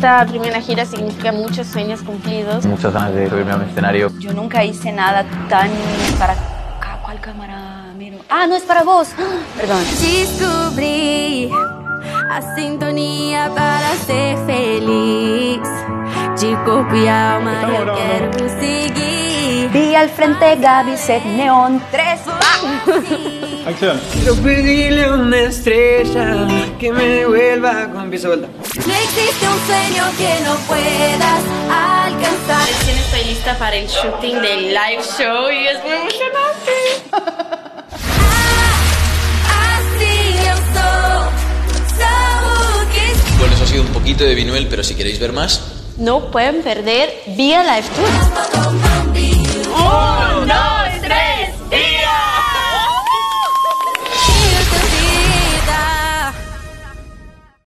esta primera gira significa muchos sueños cumplidos. Muchas ganas de subirme a un escenario. Yo nunca hice nada tan para... ¿Cuál cámara miro? Ah, no es para vos. Perdón. Descobri a sintonia para ser feliz. De corpo e alma eu quero seguir. Vi al frente Gaby Set Neón 3. Acción. Quiero pedirle a una estrella que me devuelva con pieza vuelta. No existe un sueño que no puedas alcanzar. Recién estoy lista para el shooting del live show y es muy emocionante. Assim eu sou o que... Bueno, eso ha sido un poquito de Vinuel, pero si queréis ver más... No pueden perder Vía Live Tour. Oh!